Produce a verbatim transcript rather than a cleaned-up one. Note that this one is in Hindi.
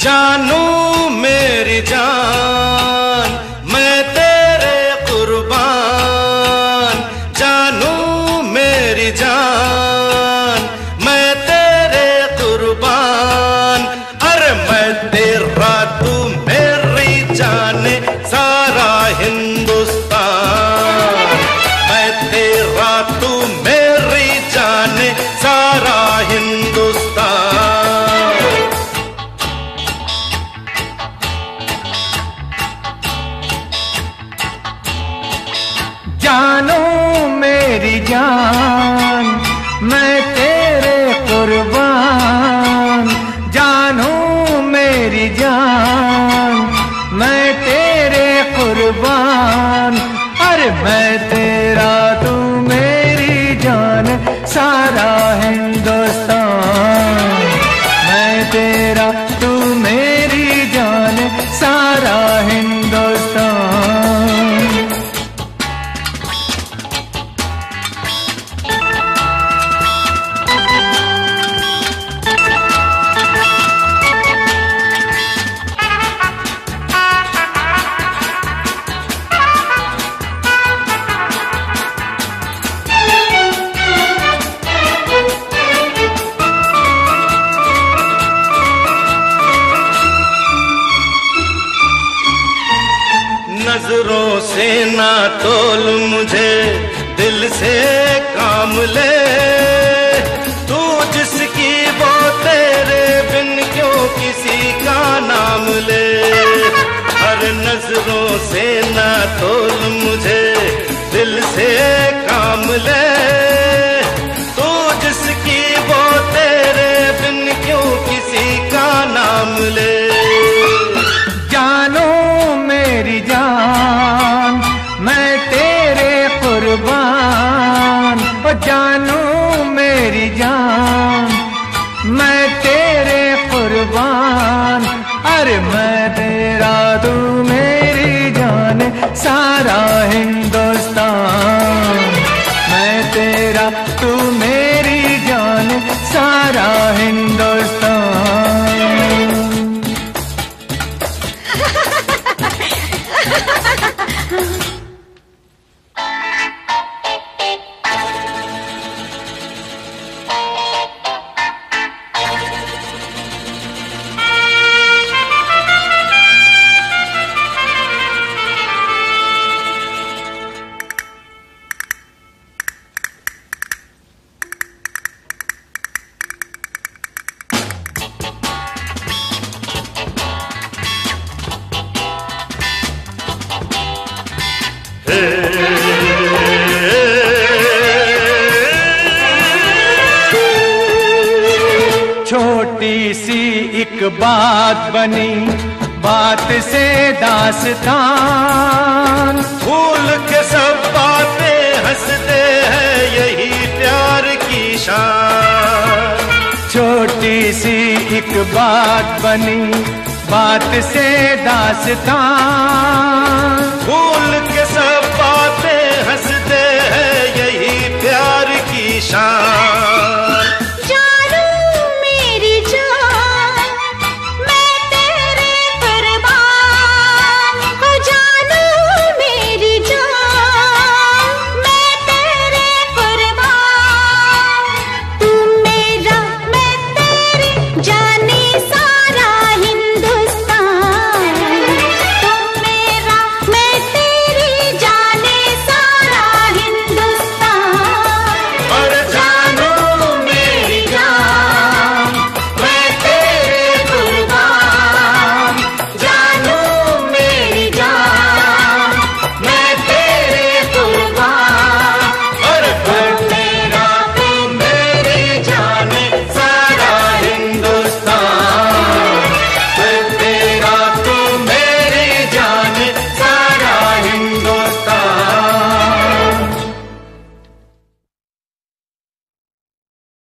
जानू मेरी जान मैं तेरे कुर्बान, जानू मेरी जान मैं तेरे कुर्बान। अरे मैं तेरा तू मेरी जाने सारा हिंदुस्तान, मैं तेरा तू मेरी जाने सारा हिंदुस्तान। जानू मेरी जान मैं तेरे कुर्बान, जानू मेरी जान मैं तेरे कुर्बान। अरे मैं तेरा तू मेरी जान सारा हिंदुस्तान, मैं तेरा तू मेरी जान सारा हिंदुस्तान। नजरों से ना तोल मुझे, दिल से काम ले, तू जिसकी वो तेरे बिन क्यों किसी का नाम ले। हर नजरों से ना तोल मुझे, दिल से काम ले, तू जिसकी वो तेरे बिन क्यों किसी का नाम ले। जानू मेरी जान मैं तेरे कुर्बान, ओ जानू मेरी जान मैं तेरे कुर्बान। अरे मैं तेरा तू मेरी जान सारा हिंदुस्तान, मैं तेरा तू मेरी जान सारा हिंदुस्तान। छोटी सी एक बात बनी, बात से दास्तान, भूल के सब बातें हंसते हैं यही प्यार की शान। छोटी सी एक बात बनी, बात से दास्तान, भूल के सब बातें हंसते हैं यही प्यार की शान।